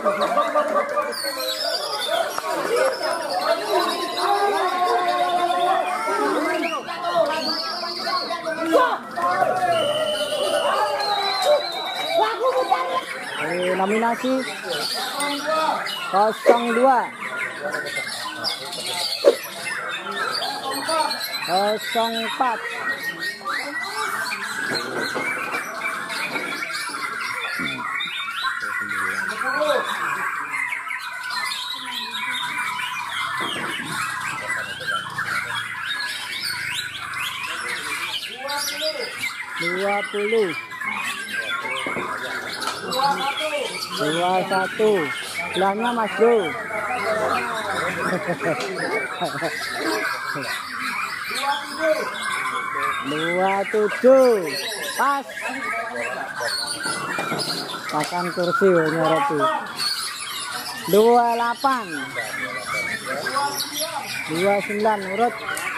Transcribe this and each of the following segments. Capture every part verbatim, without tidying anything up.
Ini nominasi nol dua nol empat dua puluh dua satu belahnya Mas Bro. Dua tujuh pas pakan kursi nyoroti. Dua delapan dua sembilan urut.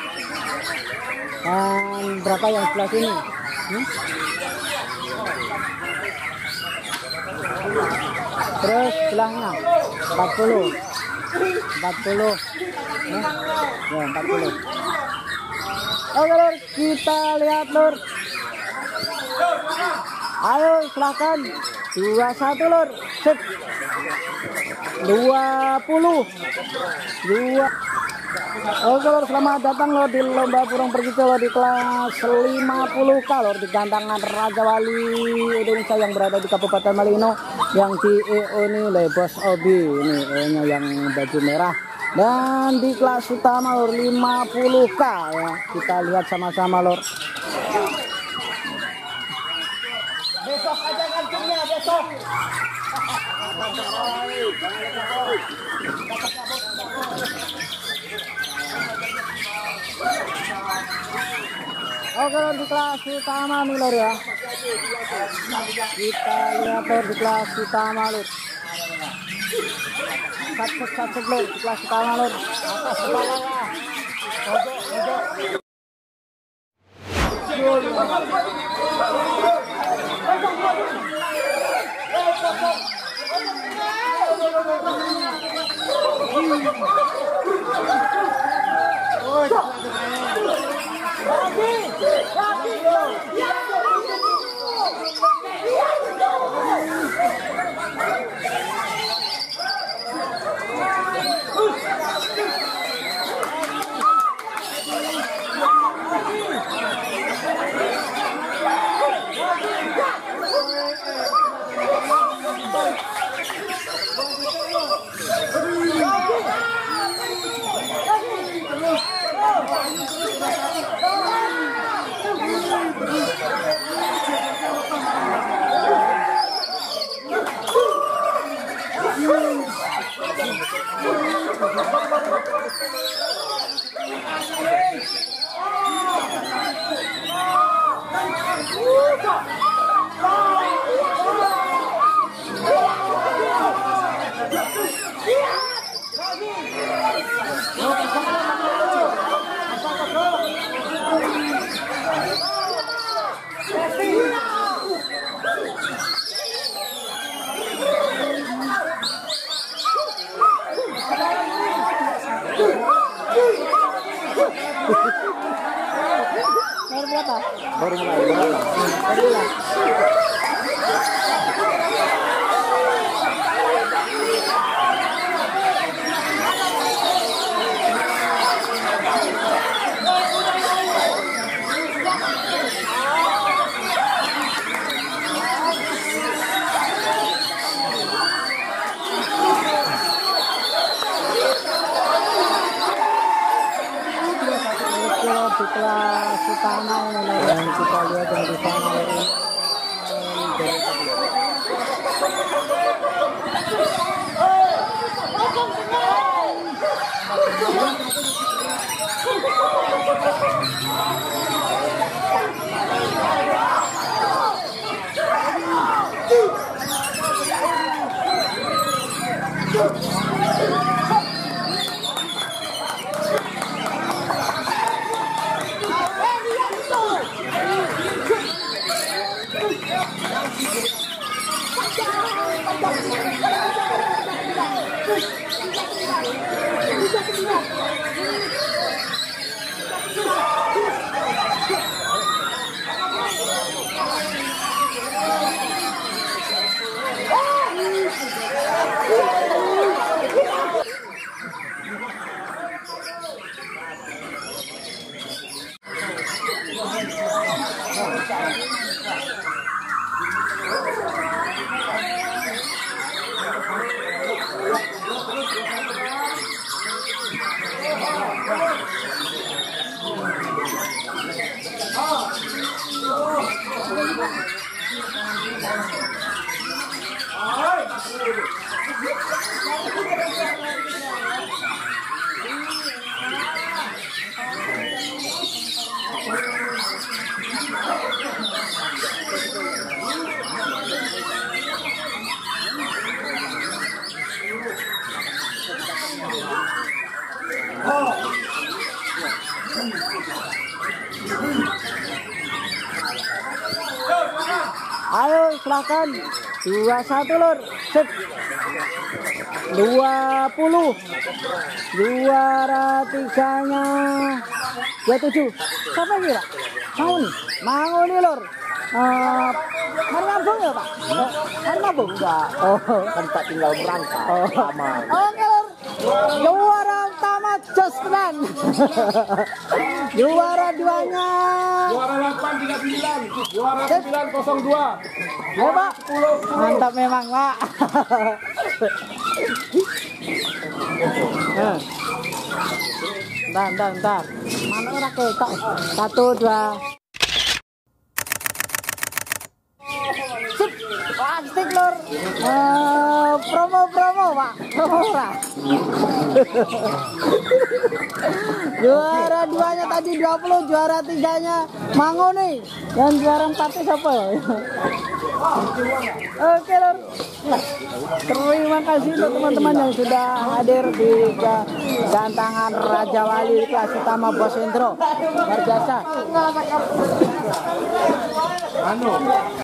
Dan berapa yang sebelah sini? Hmm? Terus sebelahnya empat puluh empat puluh ya, ya empat puluh. Oke lur, kita lihat lur. Ayo silahkan dua satu lur. Sip. dua puluh dua. Oke lur, selamat datang lur di lomba burung perkicau lur di kelas lima puluh K lur di gantangan Raja Wali Indonesia yang berada di Kabupaten Malino, yang di E O ini oleh Bos Obi. Ini E O nya yang baju merah. Dan di kelas utama lur lima puluh K ya. Kita lihat sama-sama lur. Besok aja gantinya besok. Oke lur, di kelas utama nih lur ya. Kita lihat lur di kelas utama lur. Satu satu lur di kelas utama lur. Atas kepala ya. Pojok pojok. Baru berapa? Baru mulai berapa? Baru mulai. Di kelas utama ini yang kita lihat yang di sana ini Thank you. Ayo silahkan. Dua satu lor. Sip. Dua puluh. Juara tiganya. Dua tujuh. Siapa ini Pak? Mau nih. Mau nih lor. Uh, mari ngabung ya Pak? Mari ngabung? Enggak. Oh, kan tak tinggal berangkat. Oh, sama. Oke lor. Juara utama Josman. Juara duanya. Juara delapan tiga sembilan. Juara sembilan nol dua. Ayo Pak. Mantap memang Pak. Nah. Bentar, bentar, bentar. Mana orang ketok? Satu, dua. Sip. Plastik lor. Uh, promo-promo Pak. Promo ora. Juara duanya tadi dua puluh, juara tiganya Mango nih. Dan juara empatnya siapa ya? Oke lor. Nah, terima kasih untuk teman-teman yang sudah hadir di gantangan Raja Wali di kelas utama Bos Intro. Luar biasa.